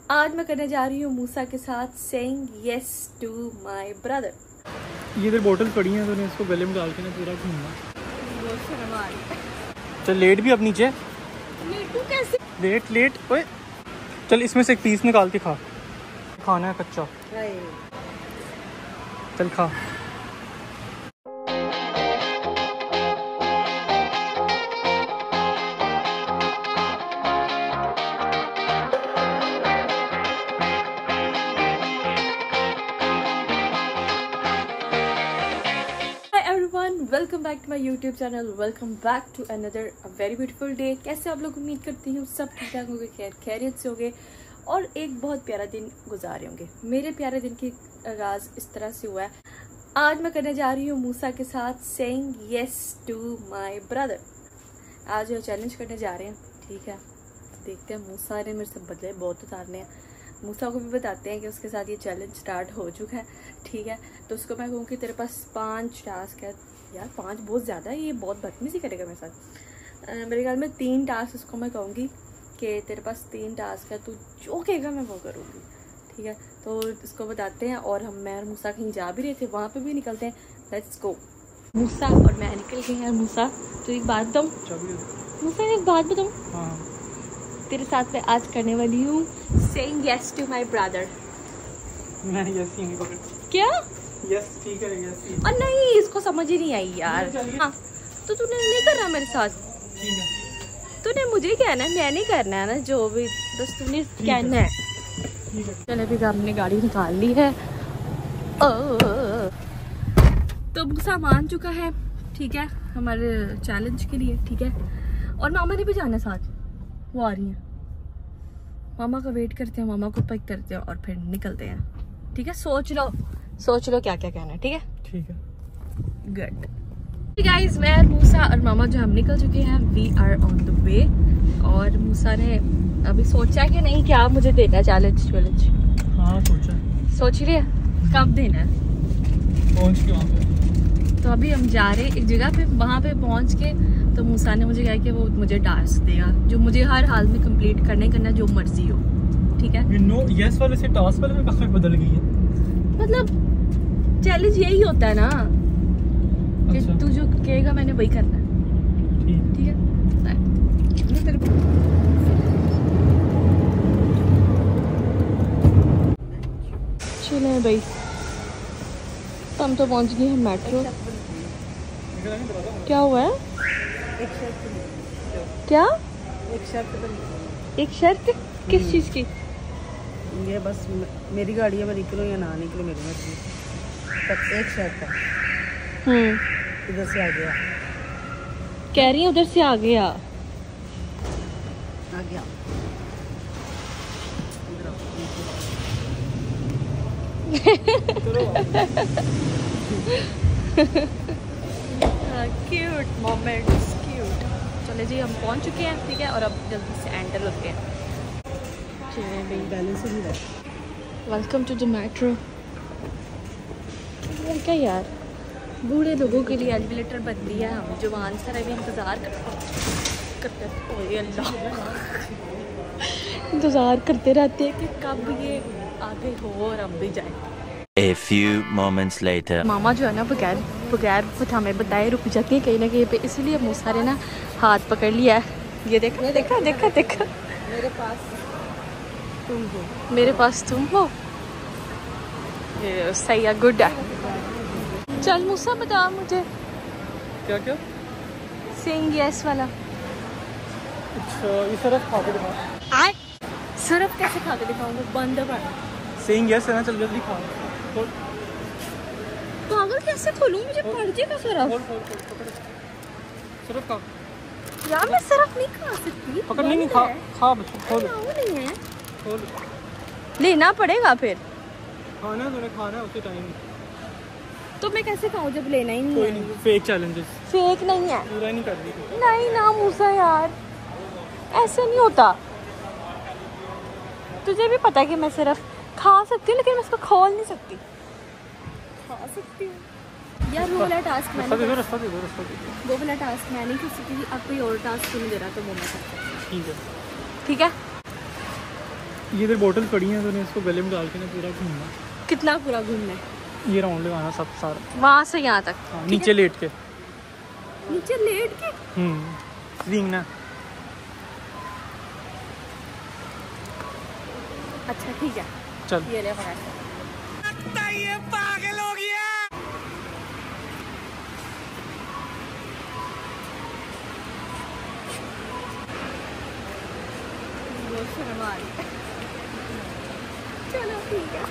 आज मैं करने जा रही हूँ मूसा के साथ saying yes to my brother. ये इधर बोतल पड़ी है तो इसको गले में डाल के ना पूरा घूमना। बहुत शर्म आ रही है। चल लेट भी अब नीचे। लेटू कैसे? लेट ओए चल इसमें से एक पीस निकाल के खा। खाना है कच्चा। चल खा। Welcome back to my YouTube channel. Welcome back to another very beautiful day. कैसे आप लोग? उम्मीद करती हूँ सब ठीक ठाक होंगे, खैरियत से होंगे और एक बहुत प्यारा दिन गुजारे होंगे। मेरे प्यारे दिन की आगाज़ इस तरह से हुआ है। आज मैं करने जा रही हूँ मूसा के साथ saying yes to my brother. आज वो चैलेंज करने जा रहे हैं, ठीक है। देखते हैं, मूसा ने मेरे से बदले बहुत उतारने हैं। मूसा को भी बताते हैं कि उसके साथ ये चैलेंज स्टार्ट हो चुका है, ठीक है। तो उसको मैं कहूँ कि तेरे पास 5 टास्क है। यार 5 बहुत ज़्यादा है, ये बहुत बदतमीजी करेगा मेरे साथ। मेरे ख्याल में 3 टास्क उसको मैं कहूँगी कि तेरे पास 3 टास्क है, तू जो कहेगा मैं वो करूँगी, ठीक है। तो इसको बताते हैं और मैं और मूसा कहीं जा भी रहे थे, वहाँ पे भी निकलते हैं। Let's go. मूसा और मैं निकल गए हैं। मूसा तो एक बात बताऊँ, मूसा एक बात बताऊँ, तेरे साथ मैं आज करने वाली हूँ saying yes to my brother. मैं यस ही नहीं पकड़। क्या? यस ठीक है, यस ही। और नहीं, इसको समझ ही नहीं आई यार। हाँ तो तूने नहीं करना मेरे साथ, ठीक है। तूने मुझे कहना है, मैं नहीं करना है ना, जो भी बस तूने कहना है। चल अभी हमने गाड़ी निकाल ली है। तो मूसा मान चुका है, ठीक है, हमारे चैलेंज के लिए, ठीक है। और मामा ने भी जाना साथ, वो आ रही हैं। मामा का वेट करते हैं, मामा को पिक करते हैं और फिर निकलते हैं, ठीक है। सोच लो क्या क्या कहना है, ठीक है। ठीक है, गुड गाइस। मैं मूसा और मामा जो हम निकल चुके हैं, we are on the way. और मूसा ने अभी सोचा कि नहीं क्या मुझे देना है चैलेंज। हाँ सोच रही है कब देना है। पहुंच के वहाँ पे। तो अभी हम जा रहे एक जगह पे, वहाँ पे पहुँच के तो मूसा ने मुझे कहा कि वो मुझे टास्क देगा जो मुझे हर हाल में कंप्लीट करना जो मर्जी हो, ठीक है। यस वाले से टास्क वाले में काफी बदल गई है। मतलब चैलेंज यही होता है ना कि अच्छा। तू जो कहेगा मैंने वही करना है, ठीक है। चले भाई, हम तो पहुंच गए हैं मेट्रो। क्या हुआ है? क्या? एक शर्त? किस चीज की? ये बस मेरी गाड़ी है, मैं निकलूँ या ना निकलूँ मेरे में तब एक शर्त है। इधर से आ गया, कह रही है उधर से आ गया। Cute moments, cute. चले जी, हम पहुंच चुके हैं, ठीक है। और अब जल्दी से एंटर होते हैं। बैलेंस नहीं रहा। Welcome to the metro. क्या यार, बूढ़े लोगों के लिए एलिवेटर बन दिया है। हम जवान सारा भी इंतज़ार करते रहते हैं कि कब ये आगे हो और हम भी जाए। A few moments later. मामा जो है ना बगैर हमें बताए रुक जाती है कहीं ना कहीं पे, इसलिए मूसा ने ना हाथ पकड़ लिया है। ये देखा मेरे पास तुम हो। ये सही है, गुड है। चल मूसा बता मुझे क्या सेइंग यस वाला। अच्छा, ये सिर्फ खा के दिखा। सिर्फ कैसे खा के दिखाऊंगा? बंद है। सेइंग यस है ना, चल जल्दी खा। पागल कैसे खोलूं? मुझे पड़ जाएगा सिर्फ। सिर्फ खा यार, मैं सिर्फ नहीं खा सकती। पकड़ नहीं, खा बच्चा, खोल नहीं है, खोल। लेना पड़ेगा फिर। खाना तूने खाना है उसी टाइम। तो मैं कैसे खाऊं जब लेना ही नहीं कोई है? नहीं, फेक चैलेंजेस फेक नहीं है, पूरा नहीं कर रही। नहीं ना मूसा यार, ऐसे नहीं होता। तुझे भी पता है कि मैं सिर्फ खा सकती हूँ, लेकिन मैं इसको खोल नहीं सकती। खा सकती हूँ यार। वो वाला टास्क मैंने वो वाला टास्क मैं नहीं कर सकती थी। अब कोई और टास्क नहीं दे रहा तो वो मैं कर सकती हूँ, ठीक है। ये इधर बोतल पड़ी है, तो इसको गले में डाल के ना पूरा घूमना। कितना पूरा घूमना है? ये राउंड लगाना सब सारा, वहाँ से यहाँ तक। नीचे लेट के। नीचे लेट के? वींगना। अच्छा ठीक है, चल। ये ले फटाफट। ये पागल हो गया। चलो ठीक है।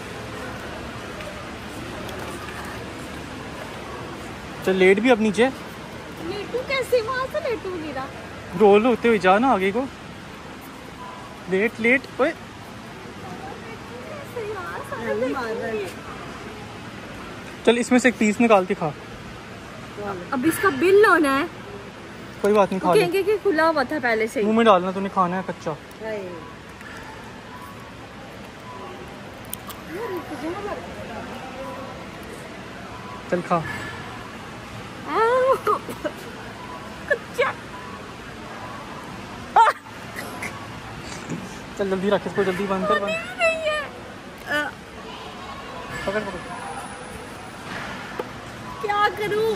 चल लेट भी अब नीचे। लेटू कैसे? वहाँ से लेटू नहीं रहा। रोल होते हुए जा ना आगे को। Late late. ओए चल इसमें से एक पीस निकाल के खा। अब इसका बिल होना है। कोई बात नहीं, खा ले। कहेंगे कि खुला हुआ था पहले से ही। मुंह में डालना, तूने खाना है कच्चा। चल खा। कच्चा। चल जल्दी रख इसको, जल्दी बंद कर। बंद नहीं है। पकड़ पकड़। क्या करूं?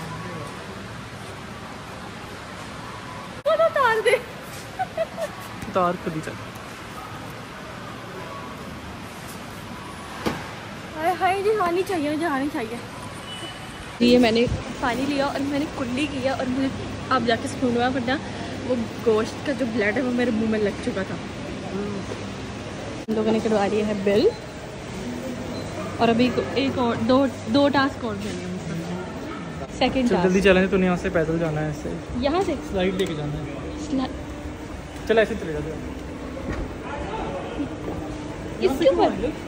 वो उतार दे। उतार खुद ही। चल हाय जी, आनी चाहिए, मुझे आनी चाहिए। ये मैंने पानी लिया और मैंने कुल्ली किया और मुझे अब जाके सुकून हुआ, वरना वो गोश्त का जो ब्लड है वो मेरे मुंह में लग चुका था। हम लोगों ने करवा लिया है बिल और अभी एक और दो टास्क और करने हैं। सेकंड चल जल्दी चलें, तूने यहाँ से पैदल जाना है, ऐसे यहाँ से स्लाइड लेके जाना है। चल ऐसे चले जाते। इसके ऊपर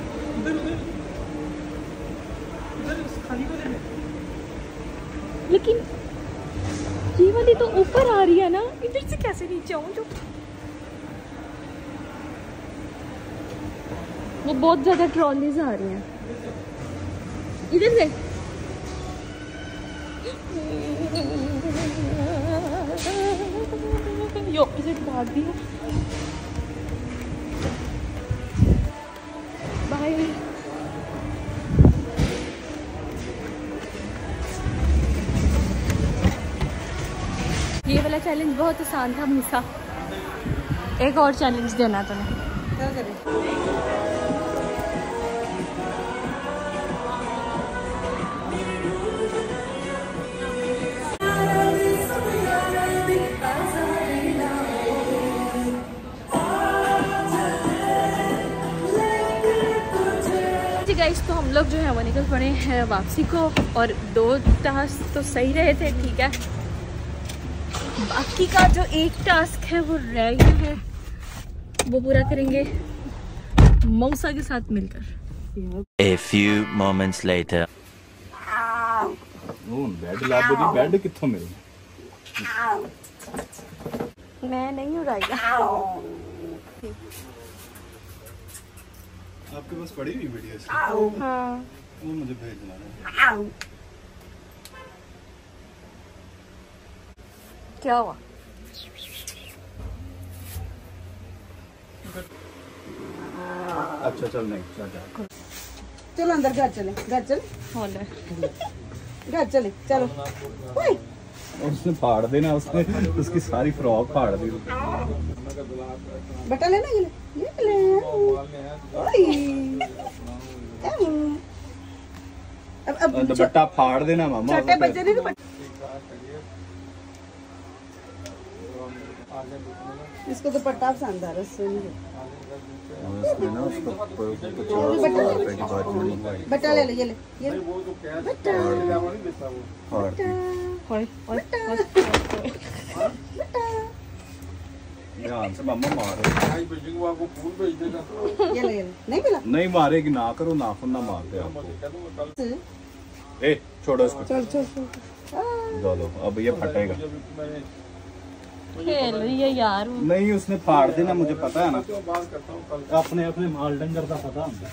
लेकिन ये वाली तो ऊपर आ रही है ना, इधर से कैसे नीचे आऊं? जो वो बहुत ज्यादा ट्रॉलीज आ रही हैं इधर से। ये ऑपोजिट भाग दी है। बाय। ये वाला चैलेंज बहुत आसान था मूसा। एक और चैलेंज देना तुम्हें। क्या करें? गाइस, तो हम लोग जो है वो निकल पड़े हैं वापसी को और 2 टास्क तो सही रहे थे, ठीक है। बाकी का जो एक टास्क है वो रह गया है, वो पूरा करेंगे मौसा के साथ मिलकर। A few moments later. Bed लाबेरी, बेड कित्थों मिले? मैं नहीं उड़ाएगा। आपके पास पड़ी हुई वीडियो? हाँ, वो मुझे भेजना है। क्या हुआ? अच्छा चल, नहीं चल। चलो अंदर, घर चले, घर चले, घर चले, चलो। और उसने फाड़ देना, उसने उसकी सारी फ्रॉक फाड़ दी। बटा लेना, ये ले। अब दुपट्टा फाड़ देना मामा। छोटे बच्चे ने दुपट्टा, इसको दुपट्टा पसंद आ रहा है। उसने ना उसको बटा ले, ये ले, ये ले। बटा ध्यान से मामा मारो। ये ले, नहीं मिला। नहीं मारेगी, ना करो, नाखून ना मारते आपको। ए छोड़ो इसको। चल चल चल। दो अब ये फटेगा। खेल रही है यार। नहीं उसने फाड़ देना, मुझे पता है ना। अपने अपने माल डंगर का पता है।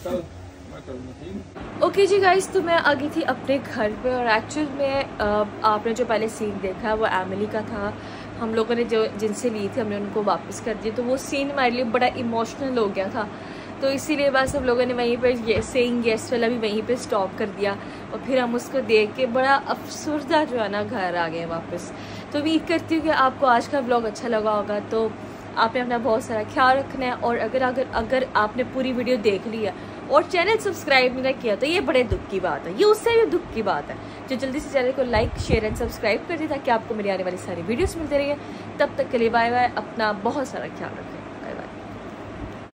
ओके जी गाइस, तो मैं आ गई थी अपने घर पे और एक्चुअल में आपने जो पहले सीन देखा वो एमिली का था। हम लोगों ने जो जिनसे ली थी हमने उनको वापस कर दी, तो वो सीन हमारे लिए बड़ा इमोशनल हो गया था। तो इसीलिए बस हम लोगों ने वहीं पे सेइंग येस वाला भी वहीं पे स्टॉप कर दिया और फिर हम उसको देख के बड़ा अफसरदा जो है ना घर आ गए वापस। तो उम्मीद करती हूँ कि आपको आज का व्लॉग अच्छा लगा होगा। तो आपने अपना बहुत सारा ख्याल रखना है और अगर आपने पूरी वीडियो देख ली है और चैनल सब्सक्राइब नहीं किया तो ये बड़े दुख की बात है, ये उससे भी दुख की बात है। जो जल्दी से चैनल को लाइक शेयर एंड सब्सक्राइब कर दे ताकि आपको मेरी आने वाली सारी वीडियोस मिलती रही है। तब तक के लिए बाय बाय, अपना बहुत सारा ख्याल रखें।